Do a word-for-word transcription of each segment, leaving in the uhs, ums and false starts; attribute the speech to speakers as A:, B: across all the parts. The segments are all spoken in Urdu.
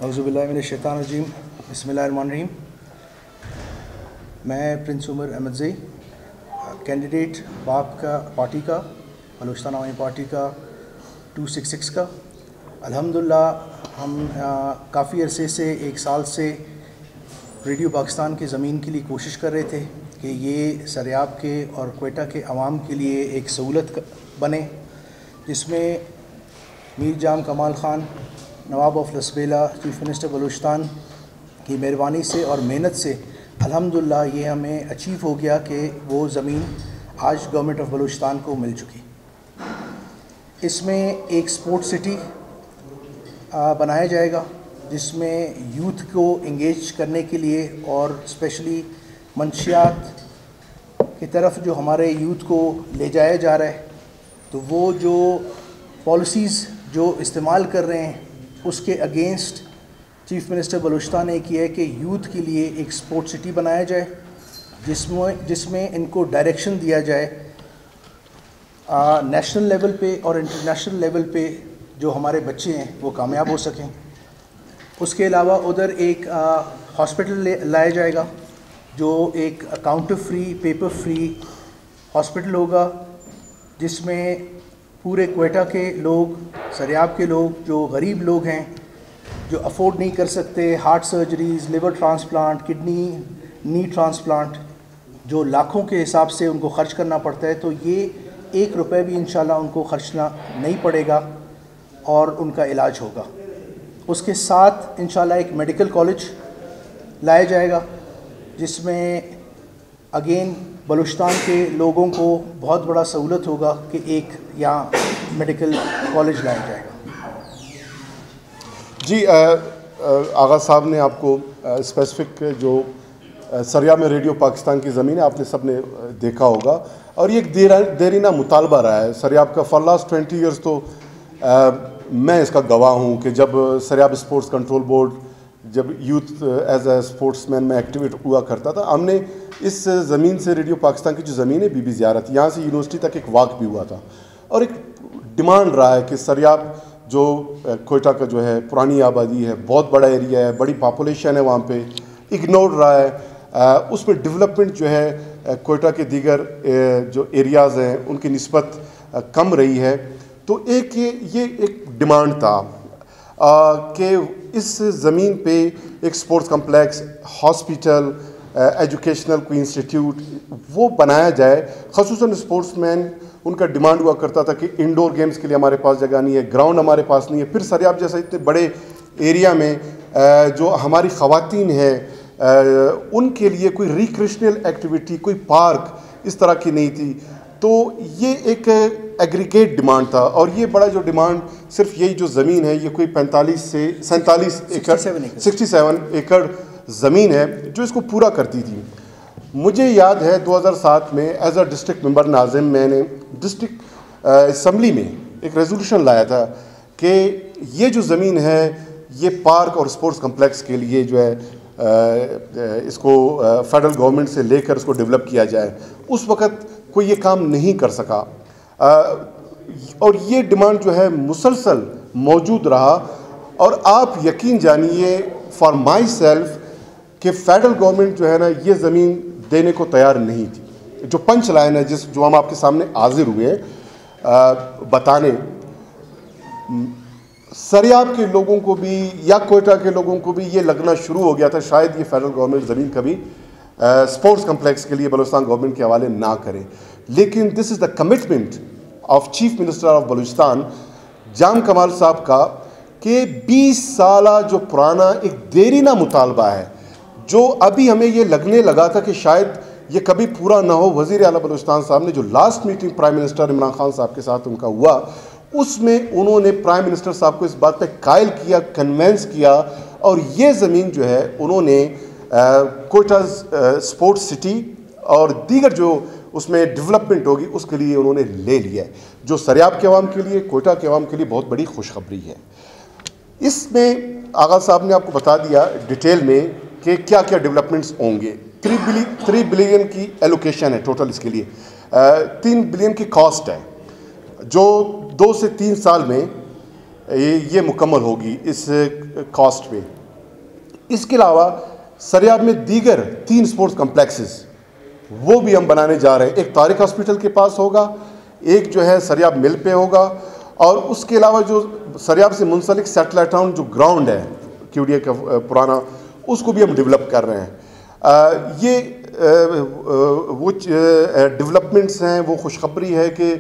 A: औज़ुबिल्लाहि मिनश्शैतानिर्रजीम बिस्मिल्लाहिर्रहमानिर्रहीम। मैं प्रिंस उमर अहमदज़ई, कैंडिडेट बाप का पार्टी का बलूचिस्तान अवामी पार्टी का टू सिक्स सिक्स का। अल्हम्दुलिल्लाह हम काफ़ी अरसे से एक साल से रेडियो पाकिस्तान की ज़मीन के लिए कोशिश कर रहे थे कि ये सरयाब के और क्वेटा के अवाम के लिए एक सहूलत बने, जिसमें Mir Jam Kamal Khan Nawab of Lasbela chief minister Balochistan की मेहरबानी से और मेहनत से अल्हम्दुलिल्लाह ये हमें अचीव हो गया कि वो ज़मीन आज गवर्नमेंट ऑफ बलूचिस्तान को मिल चुकी। इसमें एक स्पोर्ट्स सिटी बनाया जाएगा जिसमें यूथ को इंगेज करने के लिए और स्पेशली मंशियात की तरफ जो हमारे यूथ को ले जाया जा रहा है, तो वो जो पॉलिसीज़ जो इस्तेमाल कर रहे हैं उसके अगेंस्ट चीफ मिनिस्टर बलूचिस्तान ने किया है कि यूथ के लिए एक स्पोर्ट्स सिटी बनाया जाए जिसमें जिसमें इनको डायरेक्शन दिया जाए नेशनल लेवल पे और इंटरनेशनल लेवल पे जो हमारे बच्चे हैं वो कामयाब हो सकें। उसके अलावा उधर एक हॉस्पिटल लाया जाएगा जो एक counter free paper free hospital होगा, जिसमें पूरे क्वेटा के लोग, सरयाब के लोग, जो गरीब लोग हैं जो अफोर्ड नहीं कर सकते heart surgeries, liver transplant, kidney, knee transplant, जो लाखों के हिसाब से उनको ख़र्च करना पड़ता है, तो ये एक रुपये भी इंशाल्लाह उनको खर्चना नहीं पड़ेगा और उनका इलाज होगा। उसके साथ इंशाल्लाह एक मेडिकल कॉलेज लाया जाएगा जिसमें अगेन बलूचिस्तान के लोगों को बहुत बड़ा सहूलत होगा कि एक यहाँ मेडिकल कॉलेज लाया जाएगा।
B: जी आ, आ, आगा साहब ने आपको स्पेसिफिक जो सरयाब में रेडियो पाकिस्तान की ज़मीन है आपने सब ने देखा होगा, और ये एक देर देरीना मुतालबा रहा है सरयाब का फॉर लास्ट ट्वेंटी ईयर्स। तो आ, मैं इसका गवाह हूँ कि जब सरयाब स्पोर्ट्स कंट्रोल बोर्ड, जब यूथ एज ए स्पोर्ट्समैन में एक्टिवेट हुआ करता था, हमने इस ज़मीन से रेडियो पाकिस्तान की जो ज़मीन है बीबी ज़ियारत, यहाँ से यूनिवर्सिटी तक एक वाक भी हुआ था, और एक डिमांड रहा है कि सरयाब जो क्वेटा का जो है पुरानी आबादी है, बहुत बड़ा एरिया है, बड़ी पॉपुलेशन है वहाँ पे, इग्नोर रहा है, उसमें डेवलपमेंट जो है क्वेटा के दीगर जो एरियाज़ हैं उनकी निस्बत कम रही है। तो एक ये ये एक डिमांड था कि इस ज़मीन पे एक स्पोर्ट्स कम्प्लेक्स, हॉस्पिटल, एजुकेशनल कोई इंस्टीट्यूट वो बनाया जाए। ख़ुसूसन स्पोर्ट्समैन उनका डिमांड हुआ करता था कि इंडोर गेम्स के लिए हमारे पास जगह नहीं है, ग्राउंड हमारे पास नहीं है, फिर सरयाब जैसा इतने बड़े एरिया में जो हमारी ख़वातीन है उनके लिए कोई रिक्रिएशनल एक्टिविटी, कोई पार्क इस तरह की नहीं थी। तो ये एक एग्रीगेट डिमांड था, और ये बड़ा जो डिमांड सिर्फ यही जो ज़मीन है ये कोई पैंतालीस से सैंतालीस एकड़ सिक्सटी सेवन एकड़ ज़मीन है जो इसको पूरा करती थी। मुझे याद है दो हज़ार सात में एज अ डिस्ट्रिक्ट मेंबर नाज़िम मैंने डिस्ट्रिक्ट असम्बली में एक रेजोल्यूशन लाया था कि ये जो ज़मीन है ये पार्क और स्पोर्ट्स कम्प्लेक्स के लिए जो है इसको फेडरल गवर्नमेंट से लेकर इसको डेवलप किया जाए। उस वक़्त कोई ये काम नहीं कर सका, और ये डिमांड जो है मुसलसल मौजूद रहा। और आप यकीन जानिए फॉर माई सेल्फ कि फेडरल गवर्नमेंट जो है ना ये ज़मीन देने को तैयार नहीं थी। जो पंच लाइन है जिस जो हम आपके सामने हाजिर हुए हैं बताने, सरयाब के लोगों को भी या क्वेटा के लोगों को भी ये लगना शुरू हो गया था शायद ये फेडरल गवर्नमेंट ज़मीन कभी स्पोर्ट्स कम्प्लेक्स के लिए बलूचिस्तान गवर्नमेंट के हवाले ना करे। लेकिन this is the commitment of chief minister of Balochistan Jam Kamal sahab का कि बीस साल जो पुराना एक देरीना मुतालबा है, जो अभी हमें ये लगने लगा था कि शायद ये कभी पूरा ना हो। वज़ीर आला बलूचिस्तान साहब ने जो last meeting prime minister Imran Khan sahab के साथ उनका हुआ, उसमें उन्होंने प्राइम मिनिस्टर साहब को इस बात पे कायल किया, कन्वेंस किया, और ये ज़मीन जो है उन्होंने क्वेटा स्पोर्ट्स सिटी और दीगर जो उसमें डेवलपमेंट होगी उसके लिए उन्होंने ले लिया है, जो सरयाब के अवाम के लिए, क्वेटा के अवाम के लिए बहुत बड़ी खुशखबरी है। इसमें आगा साहब ने आपको बता दिया डिटेल में कि क्या क्या डेवलपमेंट्स होंगे। थ्री बिलियन थ्री बिलियन की एलोकेशन है टोटल इसके लिए, तीन बिलियन की कॉस्ट है, जो दो से तीन साल में یہ مکمل ہوگی اس کاسٹ پہ. اس کے علاوہ سریاب میں دیگر تین سپورٹس کمپلیکسز وہ بھی ہم بنانے جا رہے ہیں. ایک طارق ہاسپٹل کے پاس ہوگا, ایک جو ہے سریاب مل پہ ہوگا, اور اس کے علاوہ جو سریاب سے منسلک سیٹلائٹ ٹاؤن جو گراؤنڈ ہے کیو ڈی اے کا پرانا, اس کو بھی ہم ڈیولپ کر رہے ہیں. یہ وہ ڈیولپمنٹس ہیں, وہ خوشخبری ہے کہ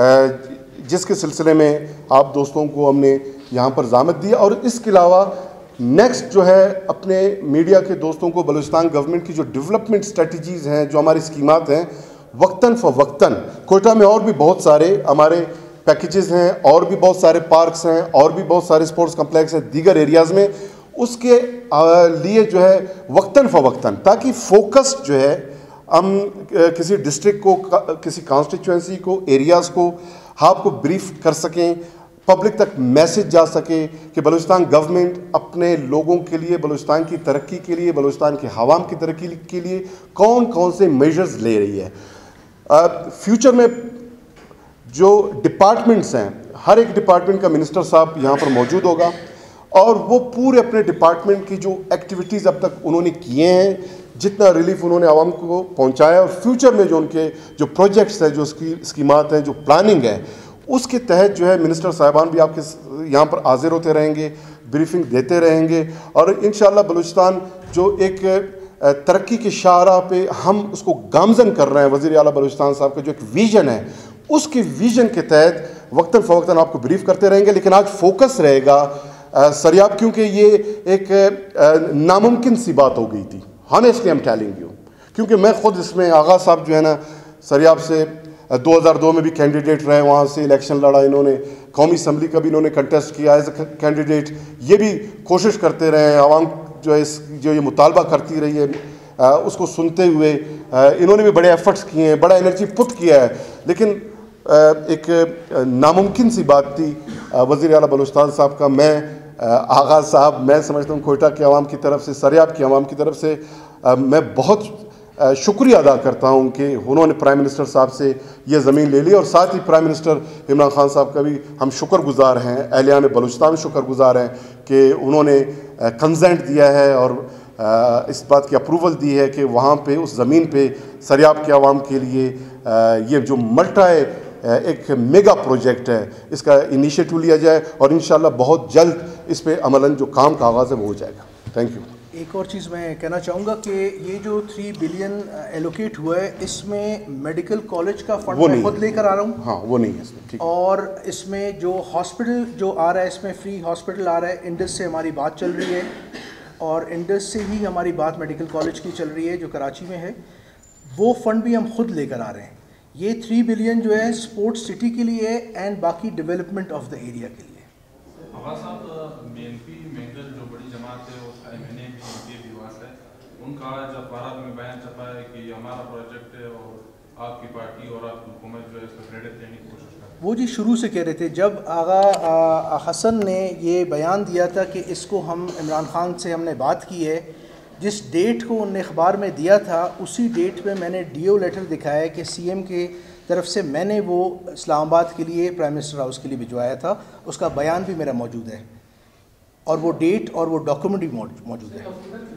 B: جس کے سلسلے میں آپ دوستوں کو ہم نے یہاں پر ضامت دی. اور اس کے علاوہ نیکسٹ جو ہے اپنے میڈیا کے دوستوں کو بلوچستان گورنمنٹ کی جو ڈیولپمنٹ اسٹریٹجیز ہیں, جو ہماری اسکیمات ہیں, وقتاً فوقتاً کوئٹہ میں اور بھی بہت سارے ہمارے پیکیجز ہیں, اور بھی بہت سارے پارکس ہیں, اور بھی بہت سارے اسپورٹس کمپلیکس ہیں دیگر ایریاز میں, اس کے لیے جو ہے وقتاً فوقتاً, تاکہ فوکس جو ہے ہم کسی ڈسٹرکٹ کو, کسی کانسٹیچوئنسی کو, ایریاز کو آپ کو بریف کر سکیں, پبلک تک میسج جا سکے کہ بلوچستان گورنمنٹ اپنے لوگوں کے لیے, بلوچستان کی ترقی کے لیے, بلوچستان کے عوام کی ترقی کے لیے کون کون سے میجرز لے رہی ہے. فیوچر میں جو ڈپارٹمنٹس ہیں, ہر ایک ڈپارٹمنٹ کا منسٹر صاحب یہاں پر موجود ہوگا, اور وہ پورے اپنے ڈپارٹمنٹ کی جو ایکٹیویٹیز اب تک انہوں نے کیے ہیں, جتنا ریلیف انہوں نے عوام کو پہنچایا, اور فیوچر میں جو ان کے جو پروجیکٹس ہیں, جو اسکیمات ہیں, جو پلاننگ ہے, اس کے تحت جو ہے منسٹر صاحبان بھی آپ کے یہاں پر حاضر ہوتے رہیں گے, بریفنگ دیتے رہیں گے. اور انشاءاللہ بلوچستان جو ایک ترقی کی شاہراہ پہ ہم اس کو گامزن کر رہے ہیں, وزیر اعلیٰ بلوچستان صاحب کا جو ایک ویژن ہے, اس کے ویژن کے تحت وقتاً فوقتاً آپ کو بریف کرتے رہیں گے. لیکن آج فوکس رہے گا سریاب, کیونکہ یہ ایک ناممکن سی بات ہو گئی تھی, ہانیسٹلی ایم ٹیلنگ یو, کیونکہ میں خود اس میں آغا صاحب جو ہے نا سریاب سے دو ہزار دو میں بھی کینڈیڈیٹ رہے, وہاں سے الیکشن لڑا انہوں نے, قومی اسمبلی کا بھی انہوں نے کنٹیسٹ کیا ایز اے کینڈیڈیٹ. یہ بھی کوشش کرتے رہے ہیں, عوام جو ہے اس جو یہ مطالبہ کرتی رہی ہے اس کو سنتے ہوئے انہوں نے بھی بڑے ایفرٹس کیے ہیں, بڑا انرجی پٹ کیا ہے. لیکن ایک ناممکن سی بات تھی وزیر اعلیٰ بلوچستان صاحب کا. میں آغا صاحب, میں سمجھتا ہوں کوئٹہ کے عوام کی طرف سے, سریاب کے عوام کی طرف سے میں بہت شکریہ ادا کرتا ہوں کہ انہوں نے پرائم منسٹر صاحب سے یہ زمین لے لی, اور ساتھ ہی پرائم منسٹر عمران خان صاحب کا بھی ہم شکر گزار ہیں, اہلیان بلوچستان شکر گزار ہیں کہ انہوں نے کنسنٹ دیا ہے اور اس بات کی اپروول دی ہے کہ وہاں پہ اس زمین پہ سریاب کے عوام کے لیے یہ جو ملٹا ایک میگا پروجیکٹ ہے, اس کا انیشیٹو لیا جائے, اور انشاءاللہ بہت جلد اس پہ عملاً جو کام کا آغاز ہے وہ ہو جائے گا. Thank you.
A: ایک اور چیز میں کہنا چاہوں گا کہ یہ جو تھری بلین ایلوکیٹ ہوا ہے, اس میں میڈیکل کالج کا فنڈ میں خود لے کر آ رہا ہوں.
B: ہاں وہ نہیں ہے اس میں.
A: اور اس میں جو ہاسپٹل جو آ رہا ہے, اس میں فری ہاسپٹل آ رہا ہے, انڈس سے ہماری بات چل رہی ہے, اور انڈس سے ہی ہماری بات میڈیکل کالج کی چل رہی ہے جو کراچی میں ہے, وہ فنڈ بھی ہم خود لے کر آ رہے ہیں. یہ تھری بلین جو ہے اسپورٹس سٹی کے لیے ہے, اینڈ باقی ڈیولپمنٹ آف دا ایریا کے لیے.
C: آغا صاحب, بی این پی مینگل جو بڑی جماعت ہے, اس کا ایم این اے بھی ایم پی اے بھی واس ہے, ان کا جب اخبارات میں بیان چھپا ہے کہ یہ ہمارا پروجیکٹ ہے اور آپ کی پارٹی اور آپ کی حکومت جو ہے اس کو کریڈٹ دینے کی کوشش کر,
A: وہ جی شروع سے کہہ رہے تھے. جب آغا حسن نے یہ بیان دیا تھا کہ اس کو ہم عمران خان سے ہم نے بات کی ہے, جس ڈیٹ کو ان نے اخبار میں دیا تھا اسی ڈیٹ پہ میں نے ڈی او لیٹر دکھایا کہ سی ایم کے طرف سے میں نے وہ اسلام آباد کے لیے پرائم منسٹر ہاؤس کے لیے بھجوایا تھا. اس کا بیان بھی میرا موجود ہے, اور وہ ڈیٹ اور وہ ڈاکیومنٹ بھی موجود ہے.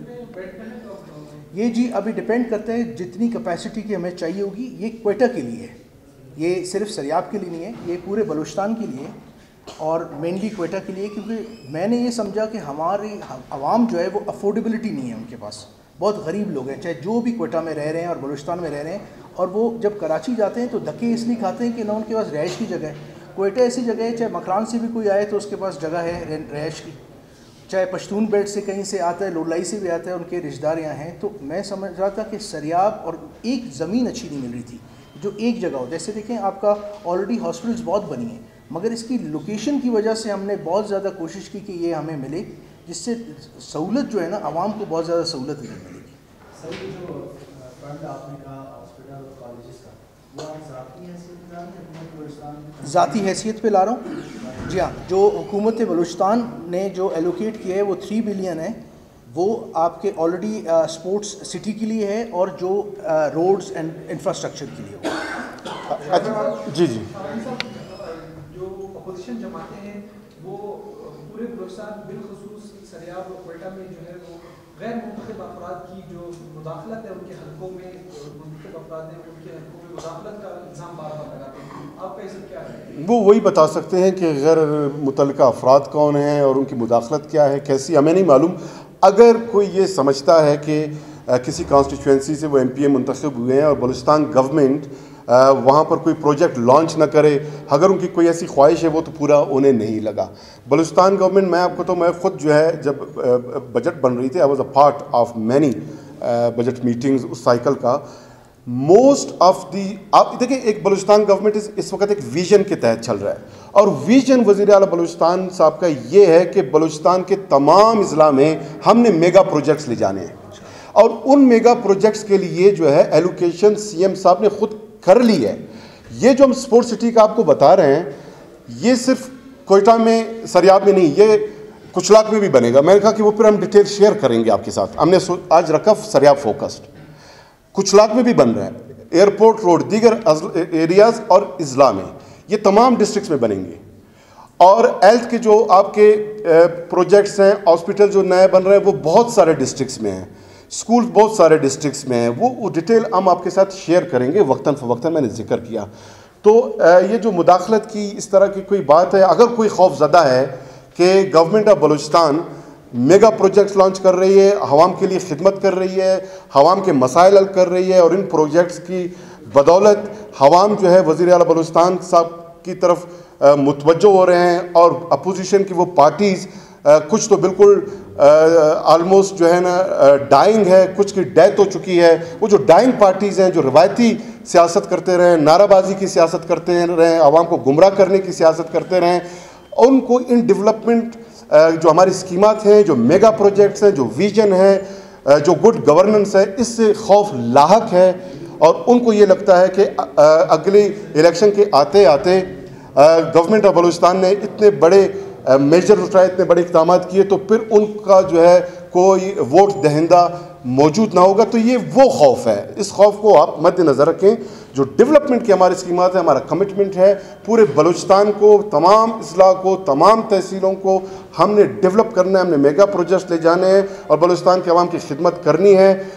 A: یہ جی ابھی ڈپینڈ کرتا ہے جتنی کیپیسٹی کی ہمیں چاہیے ہوگی. یہ کوئٹہ کے لیے ہے, یہ صرف سریاب کے لیے نہیں ہے, یہ پورے بلوچستان کے لیے اور مینلی کوئٹہ کے لیے, کیونکہ میں نے یہ سمجھا کہ ہماری عوام جو ہے وہ افورڈیبلٹی نہیں ہے ان کے پاس. بہت غریب لوگ ہیں, چاہے جو بھی کوئٹہ میں رہ رہے ہیں اور بلوچستان میں رہ رہے ہیں, اور وہ جب کراچی جاتے ہیں تو دھکے اس لیے کھاتے ہیں کہ نہ ان کے پاس رہائش کی جگہ ہے. کوئٹہ ایسی جگہ ہے, چاہے مکران سے بھی کوئی آئے تو اس کے پاس جگہ ہے رہائش کی, چاہے پشتون بیلٹ سے کہیں سے آتا ہے, لولائی سے بھی آتا ہے, ان کے رشتہ دار یہاں ہیں. تو میں سمجھ رہا تھا کہ سریاب اور ایک زمین اچھی نہیں مل رہی تھی جو ایک جگہ ہو. جیسے دیکھیں آپ کا آلریڈی ہاسپٹلس بہت بنی ہیں, مگر اس کی لوکیشن کی وجہ سے ہم نے بہت زیادہ کوشش کی کہ یہ ہمیں ملے, جس سے سہولت جو ہے نا عوام کو بہت زیادہ سہولت ملے گی.
D: سر جو فنڈ آپ نے کہا ہاسپٹل اور کالجز کا, وہ آپ ذاتی حیثیت پہ بلوچستان
A: ذاتی حیثیت پہ لا رہا ہوں. جی ہاں, جو حکومت بلوچستان نے جو ایلوکیٹ کیا ہے وہ تھری بلین ہے, وہ آپ کے آلریڈی اسپورٹس سٹی کے لیے ہے اور جو روڈز اینڈ انفراسٹرکچر کے لیے ہو.
B: جی جی
E: جو اپوزیشن جماعتیں ہیں وہ پورے بلوچستان بالخصوص سریاب اور کوئٹہ میں جو ہے وہ غیر منتخب افراد کی جو مداخلت ہے ان کے حلقوں میں، منتخب افراد ہیں ان کے حلقوں میں مداخلت کا الزام بار بار لگاتے ہیں. آپ کا اس کیا ہے؟
B: وہ وہی بتا سکتے ہیں کہ غیر متعلقہ افراد کون ہیں اور ان کی مداخلت کیا ہے کیسی، ہمیں نہیں معلوم. اگر کوئی یہ سمجھتا ہے کہ کسی کانسٹیچوئنسی سے وہ ایم پی اے منتخب ہوئے ہیں اور بلوچستان گورنمنٹ وہاں پر کوئی پروجیکٹ لانچ نہ کرے، اگر ان کی کوئی ایسی خواہش ہے وہ تو پورا انہیں نہیں لگا. بلوچستان گورنمنٹ، میں آپ کو تو میں خود جو ہے جب بجٹ بن رہی تھی I was a part of many budget meetings اس سائیکل کا. موسٹ آف دی آپ دیکھیں ایک بلوچستان گورنمنٹ اس وقت ایک ویژن کے تحت چل رہا ہے، اور ویژن وزیر اعلیٰ بلوچستان صاحب کا یہ ہے کہ بلوچستان کے تمام اضلاع میں ہم نے میگا پروجیکٹس لے جانے ہیں، اور ان میگا پروجیکٹس کے لیے جو ہے ایلوکیشن سی ایم صاحب نے خود کر لی ہے. یہ جو ہم اسپورٹ سٹی کا آپ کو بتا رہے ہیں یہ صرف کوئٹہ میں سریاب میں نہیں، یہ کچلاک میں بھی بنے گا. میں نے کہا کہ وہ پھر ہم ڈیٹیل شیئر کریں گے آپ کے ساتھ. ہم نے آج رکھا سریاب فوکسڈ، کچلاک میں بھی بن رہا ہے، ایئرپورٹ روڈ، دیگر ایریاز اور اضلاع میں، یہ تمام ڈسٹرکٹس میں بنیں گے. اور ہیلتھ کے جو آپ کے پروجیکٹس ہیں، ہاسپٹل جو نئے بن رہے ہیں وہ بہت سارے ڈسٹرکٹس میں ہیں، اسکول بہت سارے ڈسٹرکٹس میں ہیں، وہ ڈیٹیل ہم آپ کے ساتھ شیئر کریں گے وقتاً فوقتاً. میں نے ذکر کیا تو یہ جو مداخلت کی اس طرح کی کوئی بات ہے، اگر کوئی خوف زدہ ہے کہ government of Balochistan mega projects launch کر رہی ہے، عوام کے لیے خدمت کر رہی ہے، عوام کے مسائل حل کر رہی ہے، اور ان پروجیکٹس کی بدولت عوام جو ہے وزیر اعلیٰ بلوچستان صاحب کی طرف متوجہ ہو رہے ہیں، اور اپوزیشن کی وہ پارٹیز کچھ تو بالکل آلموسٹ جو ہے نا ڈائنگ ہے، کچھ کی ڈیتھ ہو چکی ہے. وہ جو ڈائنگ پارٹیز ہیں جو روایتی سیاست کرتے رہے، نعرہ بازی کی سیاست کرتے رہے، عوام کو گمراہ کرنے کی سیاست کرتے رہے، ان کو ان ڈیولپمنٹ جو ہماری اسکیمات ہیں، جو میگا پروجیکٹس ہیں، جو ویژن ہے، جو گڈ گورننس ہے، اس سے خوف لاحق ہے. اور ان کو یہ لگتا ہے کہ اگلی الیکشن کے آتے آتے گورنمنٹ آف بلوچستان نے اتنے بڑے میجر اٹھائے، اتنے بڑے اقدامات کیے، تو پھر ان کا جو ہے کوئی ووٹ دہندہ موجود نہ ہوگا. تو یہ وہ خوف ہے، اس خوف کو آپ مد نظر رکھیں. جو ڈیولپمنٹ کی ہماری اسکیمات ہیں، ہمارا کمٹمنٹ ہے پورے بلوچستان کو، تمام اضلاع کو، تمام تحصیلوں کو ہم نے ڈیولپ کرنا ہے، ہم نے میگا پروجیکٹس لے جانے ہیں اور بلوچستان کے عوام کی خدمت کرنی ہے.